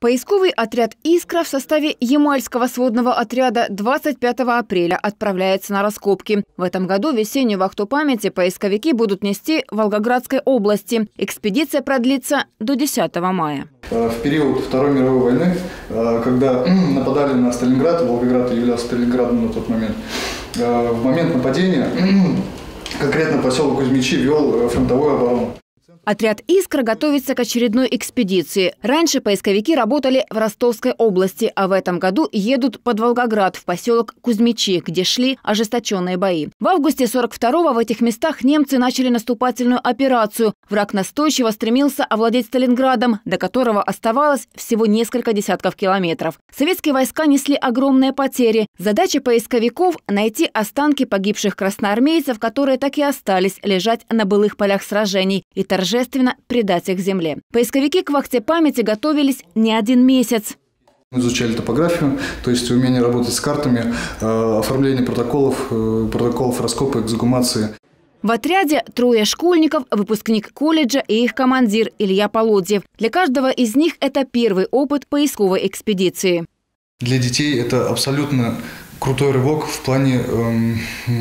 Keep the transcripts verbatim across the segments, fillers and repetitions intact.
Поисковый отряд «Искра» в составе Ямальского сводного отряда двадцать пятого апреля отправляется на раскопки. В этом году весеннюю вахту памяти поисковики будут нести в Волгоградской области. Экспедиция продлится до десятого мая. В период Второй мировой войны, когда нападали на Сталинград, Волгоград являлся Сталинградом на тот момент, в момент нападения конкретно поселок Кузьмичи вел фронтовую оборону. Отряд «Искра» готовится к очередной экспедиции. Раньше поисковики работали в Ростовской области, а в этом году едут под Волгоград, в поселок Кузьмичи, где шли ожесточенные бои. В августе сорок второго в этих местах немцы начали наступательную операцию. Враг настойчиво стремился овладеть Сталинградом, до которого оставалось всего несколько десятков километров. Советские войска несли огромные потери. Задача поисковиков – найти останки погибших красноармейцев, которые так и остались лежать на былых полях сражений, и торжественно торжественно предать их земле. Поисковики к вахте памяти готовились не один месяц. Мы изучали топографию, то есть умение работать с картами, оформление протоколов, протоколов раскопа, эксгумации. В отряде трое школьников, выпускник колледжа и их командир Илья Полодьев. Для каждого из них это первый опыт поисковой экспедиции. Для детей это абсолютно крутой рывок в плане эм,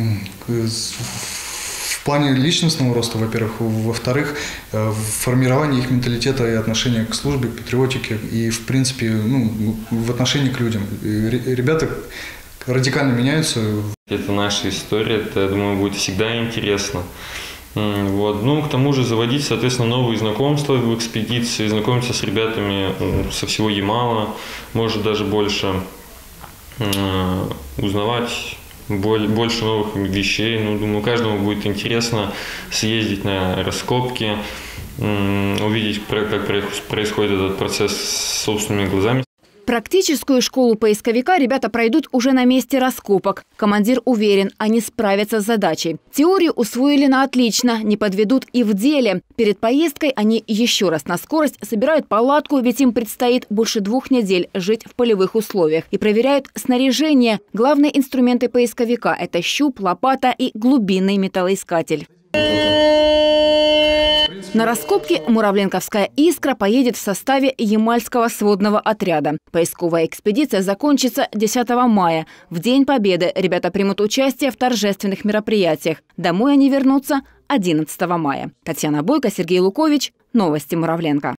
В плане личностного роста, во-первых, во-вторых, в формировании их менталитета и отношения к службе, к патриотике и, в принципе, ну, в отношении к людям. Ребята радикально меняются. Это наша история, это, я думаю, будет всегда интересно. Вот. Ну, к тому же заводить, соответственно, новые знакомства в экспедиции, знакомиться с ребятами со всего Ямала, может даже больше узнавать больше новых вещей. Ну, думаю, каждому будет интересно съездить на раскопки, увидеть, как происходит этот процесс собственными глазами. Практическую школу поисковика ребята пройдут уже на месте раскопок. Командир уверен, они справятся с задачей. Теорию усвоили на отлично, не подведут и в деле. Перед поездкой они еще раз на скорость собирают палатку, ведь им предстоит больше двух недель жить в полевых условиях. И проверяют снаряжение. Главные инструменты поисковика – это щуп, лопата и глубинный металлоискатель. На раскопки Муравленковская «Искра» поедет в составе Ямальского сводного отряда. Поисковая экспедиция закончится десятого мая. В День Победы ребята примут участие в торжественных мероприятиях. Домой они вернутся одиннадцатого мая. Татьяна Бойко, Сергей Лукович. Новости Муравленко.